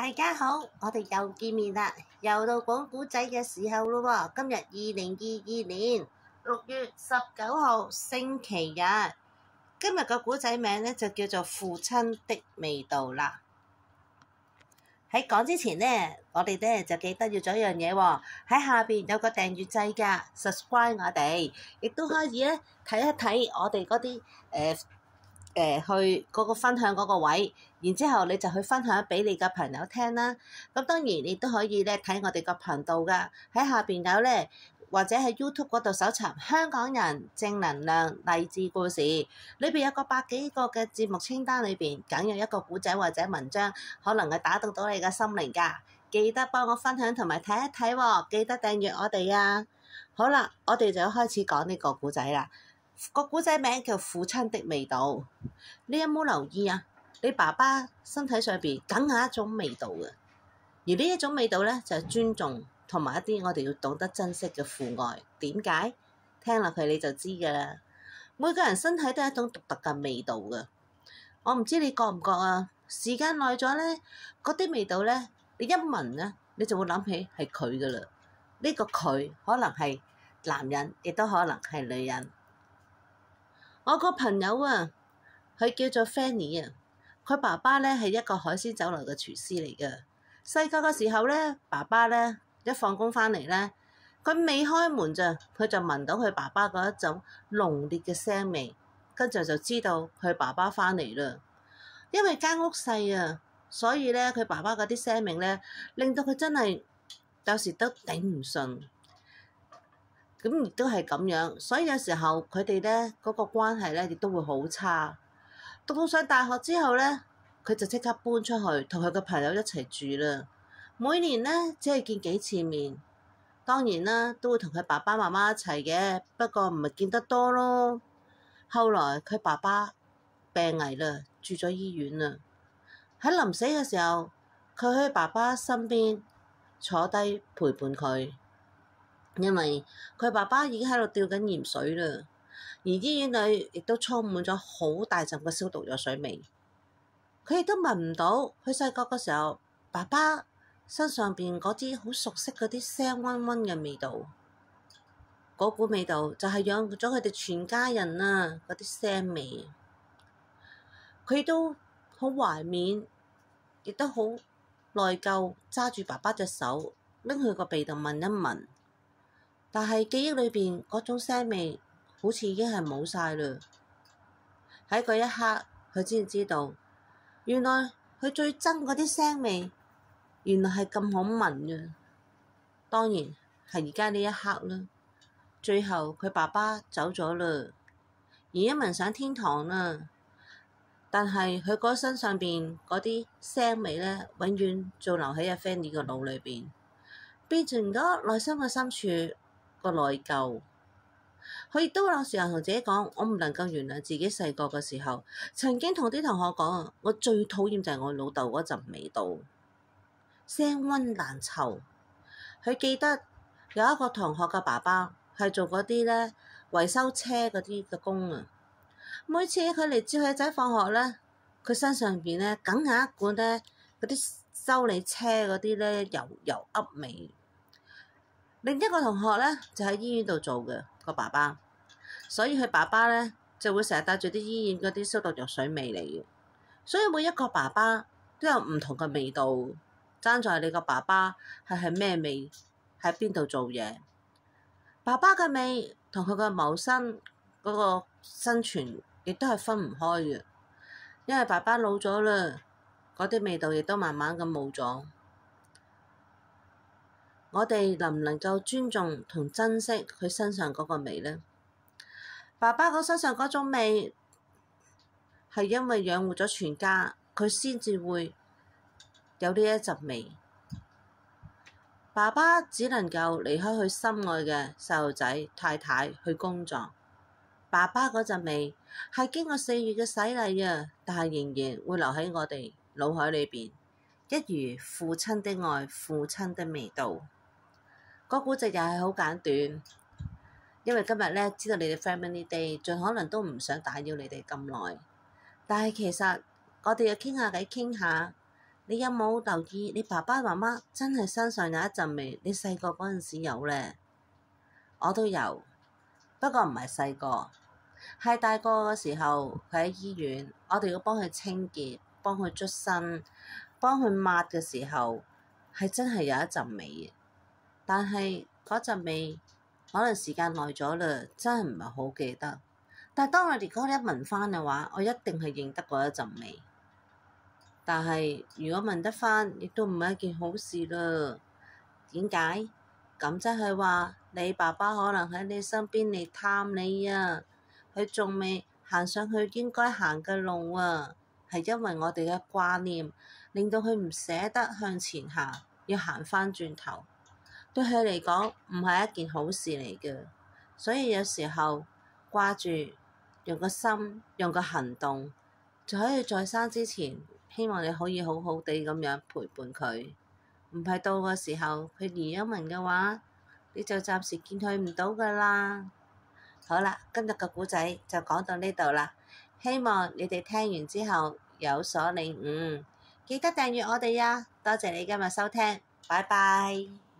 大家好，我哋又見面啦，又到講古仔嘅時候咯喎。今日2022年6月19號星期日，今日個古仔名呢就叫做父親的味道啦。喺講之前呢，我哋呢就記得要做一樣嘢喎，喺下邊有個訂閱掣㗎 ，subscribe 我哋，亦都可以呢睇一睇我哋嗰啲去嗰個分享嗰個位，然之後你就去分享俾你嘅朋友聽啦。咁當然你都可以咧睇我哋個頻道噶，喺下邊有咧，或者喺 YouTube 嗰度搜尋香港人正能量勵志故事，裏邊有個百幾個嘅節目清單，裏邊梗有一個古仔或者文章，可能係打動到你嘅心靈噶。記得幫我分享同埋睇一睇喎，記得訂閱我哋啊！好啦，我哋就要開始講呢個古仔啦。個古仔名叫父親的味道。你有冇留意啊？你爸爸身體上邊梗有一種味道嘅，而呢一種味道咧就係尊重同埋一啲我哋要懂得珍惜嘅父愛。點解？聽落去你就知噶啦。每個人身體都有一種獨特嘅味道嘅。我唔知你覺唔覺啊？時間耐咗咧，嗰啲味道咧，你一聞咧，你就會諗起係佢噶啦。呢個佢可能係男人，亦都可能係女人。我個朋友啊，佢叫做 Fanny 啊，佢爸爸咧係一個海鮮酒樓嘅廚師嚟嘅。細個嘅時候咧，爸爸咧一放工返嚟咧，佢未開門咋，佢就聞到佢爸爸嗰一種濃烈嘅腥味，跟住就知道佢爸爸返嚟啦。因為間屋細啊，所以咧佢爸爸嗰啲腥味咧，令到佢真係有時都頂唔順。咁亦都係咁樣，所以有時候佢哋咧嗰個關係咧亦都會好差。讀到上大學之後咧，佢就即刻搬出去同佢嘅朋友一齊住啦。每年咧只係見幾次面，當然啦都會同佢爸爸媽媽一齊嘅，不過唔係見得多咯。後來佢爸爸病危啦，住咗醫院啦。喺臨死嘅時候，佢喺爸爸身邊坐低陪伴佢。因為佢爸爸已經喺度吊緊鹽水啦，而醫院裏亦都充滿咗好大陣嘅消毒藥水味。佢亦都聞唔到佢細個嘅時候爸爸身上邊嗰啲好熟悉嗰啲腥溫溫嘅味道。嗰股味道就係養活咗佢哋全家人啊！嗰啲腥味，佢都好懷緬，亦都好內疚，揸住爸爸隻手拎去個鼻度聞一聞。但係記憶裏邊嗰種腥味好似已經係冇晒啦。喺嗰一刻，佢先知道，原來佢最憎嗰啲腥味，原來係咁好聞嘅。當然係而家呢一刻啦。最後佢爸爸走咗啦，而一文上天堂啦。但係佢嗰身上邊嗰啲腥味咧，永遠仲留喺阿 Fanny 個腦裏邊，變成咗內心嘅深處個內疚。佢亦都有時候同自己講，我唔能夠原諒自己細個嘅時候，曾經同啲同學講，我最討厭就係我老豆嗰陣味道，腥溫難嗅。佢記得有一個同學嘅爸爸係做嗰啲咧維修車嗰啲嘅工啊。每次佢嚟接佢仔放學咧，佢身上邊咧梗有一罐咧嗰啲修理車嗰啲咧油噏味。另一個同學咧就喺醫院度做嘅個爸爸，所以佢爸爸咧就會成日帶住啲醫院嗰啲消毒藥水味嚟嘅。所以每一個爸爸都有唔同嘅味道，爭在你個爸爸係咩味，喺邊度做嘢。爸爸嘅味同佢嘅謀生嗰個生存亦都係分唔開嘅，因為爸爸老咗啦，嗰啲味道亦都慢慢咁冇咗。我哋能唔能夠尊重同珍惜佢身上嗰個味呢？爸爸嗰身上嗰種味係因為養活咗全家，佢先至會有呢一陣味。爸爸只能夠離開佢心愛嘅細路仔太太去工作。爸爸嗰陣味係經過4月嘅洗禮啊，但係仍然會留喺我哋腦海裏邊，一如父親的愛，父親的味道。個故事又係好簡短，因為今日咧知道你哋 Family Day，盡可能都唔想打擾你哋咁耐。但係其實我哋要傾下偈，傾下你有冇留意你爸爸媽媽真係身上有一陣味？你細個嗰陣時有呢？我都有，不過唔係細個，係大個嘅時候，佢喺醫院，我哋要幫佢清潔，幫佢捽身，幫佢抹嘅時候，係真係有一陣味嘅。但係嗰陣味可能時間耐咗啦，真係唔係好記得。但係當我哋嗰一聞翻嘅話，我一定係認得嗰一陣味。但係如果聞得翻，亦都唔係一件好事啦。點解？咁即係話你爸爸可能喺你身邊嚟探你啊，佢仲未行上去應該行嘅路啊，係因為我哋嘅掛念，令到佢唔捨得向前行，要行翻轉頭。對佢嚟講唔係一件好事嚟嘅，所以有時候掛住，用個心，用個行動，就可以在生之前，希望你可以好好地咁樣陪伴佢。唔係到個時候佢移咗民嘅話，你就暫時見佢唔到㗎啦。好啦，今日個故仔就講到呢度啦。希望你哋聽完之後有所領悟，記得訂閱我哋呀。多謝你今日收聽，拜拜。